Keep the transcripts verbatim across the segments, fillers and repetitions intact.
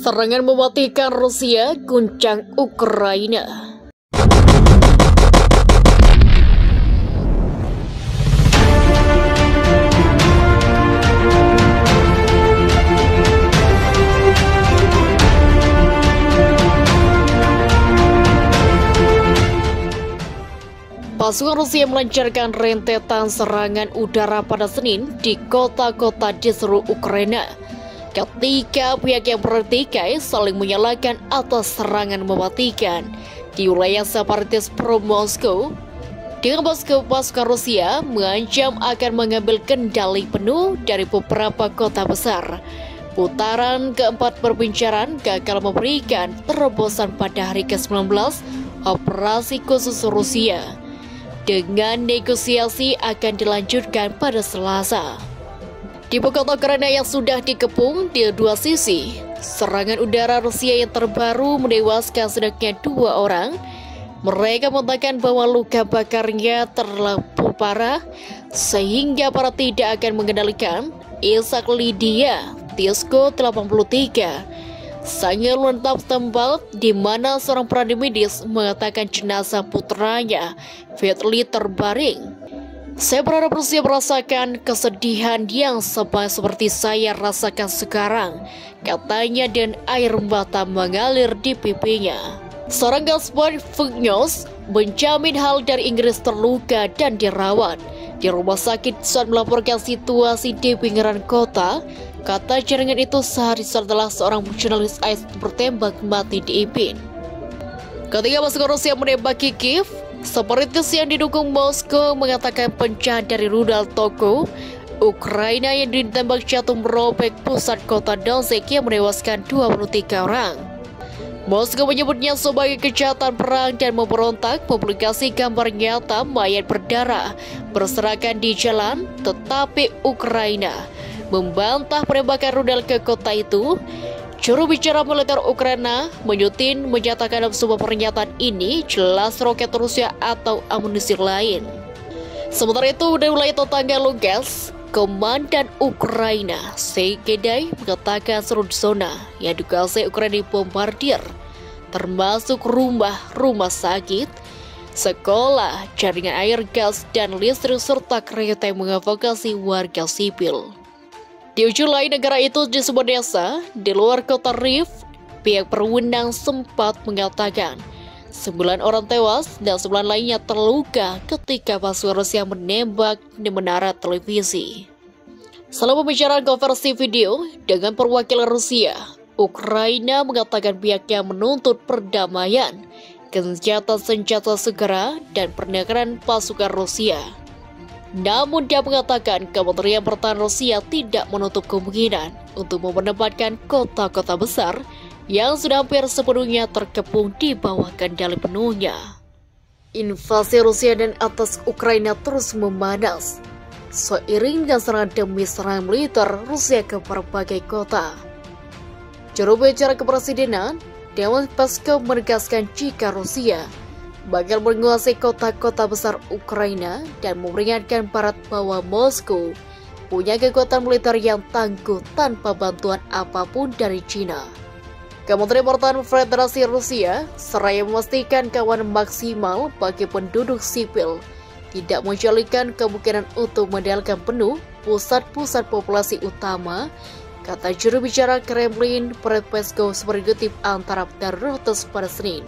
Serangan mematikan Rusia guncang Ukraina. Pasukan Rusia melancarkan rentetan serangan udara pada Senin di kota-kota di seluruh Ukraina. Ketika pihak yang bertikai saling menyalahkan atas serangan mematikan di wilayah separatis pro-Moskow, dengan Moskow pasukan Rusia mengancam akan mengambil kendali penuh dari beberapa kota besar. Putaran keempat perbincangan gagal memberikan terobosan pada hari ke sembilan belas operasi khusus Rusia. Dengan negosiasi akan dilanjutkan pada Selasa. Di ibu kota Ukraina yang sudah dikepung di dua sisi, serangan udara Rusia yang terbaru menewaskan sedikitnya dua orang. Mereka mengatakan bahwa luka bakarnya terlalu parah sehingga para tidak akan mengendalikan. Isak Lydia Tisko delapan puluh tiga sangat lentap tempat di mana seorang perawat medis mengatakan jenazah putranya Vitali terbaring. Saya berharap Rusia merasakan kesedihan yang sama seperti saya rasakan sekarang, katanya, dan air mata mengalir di pipinya. Seorang Gaspar Fugnos menjamin hal dari Inggris terluka dan dirawat di rumah sakit saat melaporkan situasi di pinggiran kota. Kata jaringan itu sehari setelah seorang jurnalis I S bertembak mati di Ipin. Ketika pasukan Rusia menembaki Kiev, separatis yang didukung Moskow mengatakan penjahat dari rudal toko Ukraina yang ditembak jatuh merobek pusat kota Donetsk yang menewaskan dua puluh tiga orang. Moskow menyebutnya sebagai kejahatan perang dan memberontak. Publikasi gambar nyata mayat berdarah berserakan di jalan, tetapi Ukraina membantah penembakan rudal ke kota itu. Juru bicara militer Ukraina Monyutin menyatakan dalam sebuah pernyataan ini jelas roket Rusia atau amunisi lain. Sementara itu, dari wilayah tetangga Lugansk, Komandan Ukraina Sergei mengatakan seluruh zona yang dikuasai Ukraina dibombardir, termasuk rumah, rumah sakit, sekolah, jaringan air, gas, dan listrik, serta kereta yang mengevokasi warga sipil. Di ujung lain negara itu, di sebuah desa di luar kota Rif, pihak berwenang sempat mengatakan sembilan orang tewas dan sembilan lainnya terluka ketika pasukan Rusia menembak di menara televisi. Selama pembicaraan konversi video dengan perwakilan Rusia, Ukraina mengatakan pihaknya menuntut perdamaian, gencatan-senjata segera, dan penekanan pasukan Rusia. Namun dia mengatakan Kementerian Pertahanan Rusia tidak menutup kemungkinan untuk menempatkan kota-kota besar yang sudah hampir sepenuhnya terkepung di bawah kendali penuhnya. Invasi Rusia dan atas Ukraina terus memanas seiring dengan serangan demi serangan militer Rusia ke berbagai kota. Juru bicara kepresidenan Dewan Peskov menegaskan jika Rusia bakal menguasai kota-kota besar Ukraina dan memperingatkan barat bahwa Moskow punya kekuatan militer yang tangguh tanpa bantuan apapun dari China. Kementerian Pertahanan Federasi Rusia seraya memastikan kawanan maksimal bagi penduduk sipil, tidak menjalikan kemungkinan untuk mengendalikan penuh pusat-pusat populasi utama, kata juru bicara Kremlin Peskov seperti dikutip antara dari Reuters pada Senin.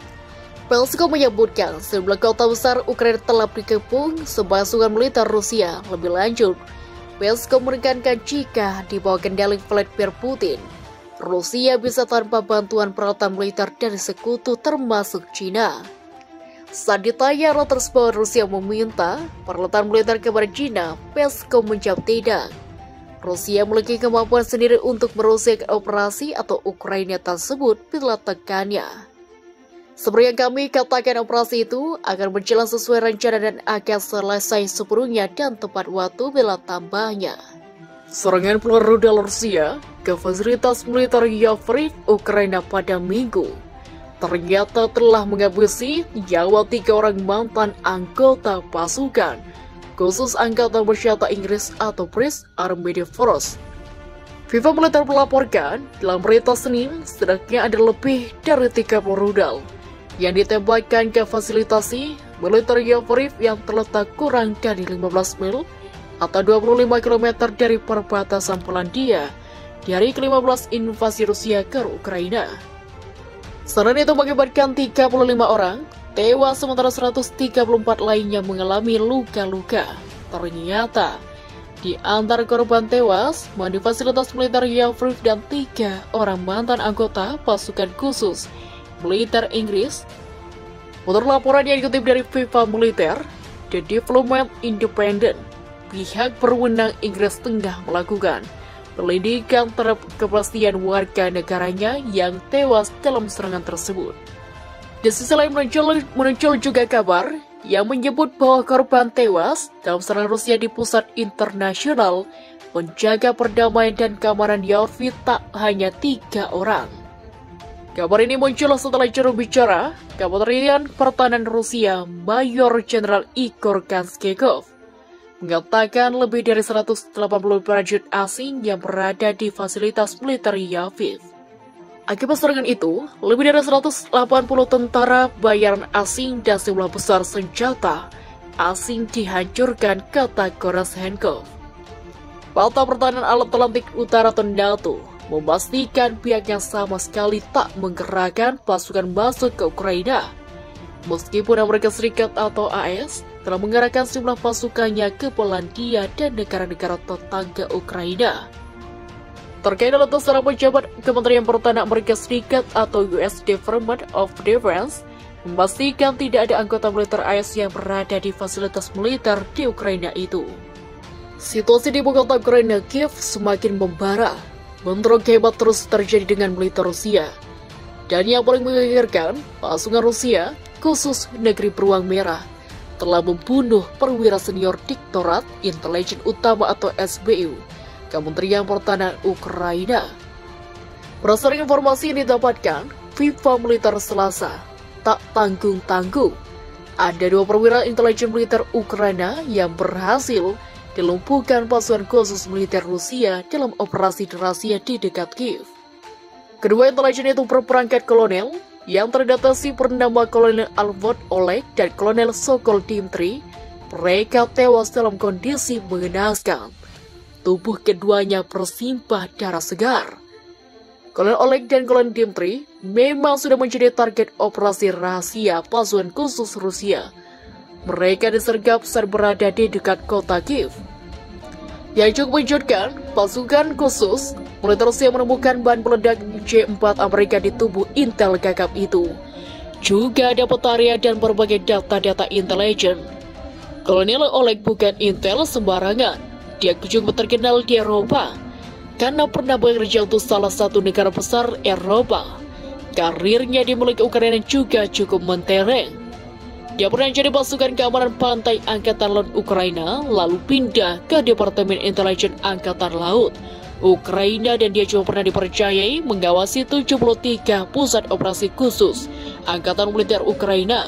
Peskov menyebutkan sejumlah kota besar Ukraina telah dikepung sebagai pasukan militer Rusia. Lebih lanjut, Peskov menekankan jika di bawah kendali Vladimir Putin, Rusia bisa tanpa bantuan peralatan militer dari sekutu termasuk China. Saat ditanya Reuters bahwa Rusia meminta peralatan militer kepada China, Peskov menjawab tidak. Rusia memiliki kemampuan sendiri untuk merusak operasi atau Ukraina tersebut bila tekannya. Seperti yang kami katakan, operasi itu akan berjalan sesuai rencana dan akan selesai sepenuhnya dan tepat waktu bila tambahnya. Serangan peluru rudal Rusia ke fasilitas militer Yavoriv, Ukraina pada Minggu ternyata telah menghabisi nyawa tiga orang mantan anggota pasukan khusus Angkatan Bersenjata Inggris atau British Armed Force. FIFA Militer melaporkan dalam berita Senin, setidaknya ada lebih dari tiga puluh rudal yang ditembakkan ke fasilitasi militer Yavoriv yang terletak kurang dari lima belas mil atau dua puluh lima kilometer dari perbatasan Polandia di hari ke lima belas invasi Rusia ke Ukraina. Serangan itu mengakibatkan tiga puluh lima orang tewas sementara seratus tiga puluh empat lainnya mengalami luka-luka. Ternyata di antara korban tewas, di fasilitas militer Yavoriv dan tiga orang mantan anggota pasukan khusus militer Inggris. Menurut laporan yang dikutip dari FIFA Militer, The Development Independent, pihak berwenang Inggris tengah melakukan penyelidikan terhadap kepastian warga negaranya yang tewas dalam serangan tersebut. Di sisi lain muncul, muncul juga kabar yang menyebut bahwa korban tewas dalam serangan Rusia di pusat internasional menjaga perdamaian dan keamanan Yavoriv tak hanya tiga orang. Kabar ini muncul setelah juru bicara Kementerian Pertahanan Rusia, Mayor Jenderal Igor Konashenkov, mengatakan lebih dari seratus delapan puluh prajurit asing yang berada di fasilitas militer Yavoriv. Akibat serangan itu, lebih dari seratus delapan puluh tentara bayaran asing dan sejumlah besar senjata asing dihancurkan, kata Konashenkov. Pakta Pertahanan Atlantik Utara atau NATO memastikan pihaknya sama sekali tak menggerakkan pasukan masuk ke Ukraina, meskipun Amerika Serikat atau A S telah mengerahkan sejumlah pasukannya ke Polandia dan negara-negara tetangga Ukraina. Terkait hal itu, seorang pejabat Kementerian Pertahanan Amerika Serikat atau U S Department of Defense memastikan tidak ada anggota militer A S yang berada di fasilitas militer di Ukraina itu. Situasi di ibu kota Ukraina, Kiev, semakin membara. Bentrok hebat terus terjadi dengan militer Rusia. Dan yang paling menggegerkan, pasukan Rusia, khusus negeri beruang merah, telah membunuh perwira senior Direktorat Intelijen Utama atau S B U Kementerian Pertahanan Ukraina. Berdasarkan informasi yang didapatkan, FIFA Militer Selasa, tak tanggung-tanggung, ada dua perwira intelijen militer Ukraina yang berhasil dilumpuhkan pasukan khusus militer Rusia dalam operasi rahasia di dekat Kiev. Kedua intelijen itu berperangkat kolonel yang terdeteksi bernama Kolonel Alvod Oleg dan Kolonel Sokol Dmitry. Mereka tewas dalam kondisi mengenaskan. Tubuh keduanya bersimpah darah segar. Kolonel Oleg dan Kolonel Dmitry memang sudah menjadi target operasi rahasia pasukan khusus Rusia. Mereka disergap saat berada di dekat kota Kiev. Yang cukup mengejutkan, pasukan khusus militer Rusia menemukan bahan peledak J empat Amerika di tubuh intel gagap itu. Juga ada petaria dan berbagai data-data intelijen. Kolonel Oleg bukan intel sembarangan. Dia cukup terkenal di Eropa karena pernah bekerja untuk salah satu negara besar Eropa. Karirnya di milik Ukraina juga cukup mentereng. Dia pernah jadi pasukan keamanan pantai Angkatan Laut Ukraina, lalu pindah ke Departemen Intelijen Angkatan Laut Ukraina, dan dia juga pernah dipercayai mengawasi tujuh puluh tiga pusat operasi khusus Angkatan Militer Ukraina.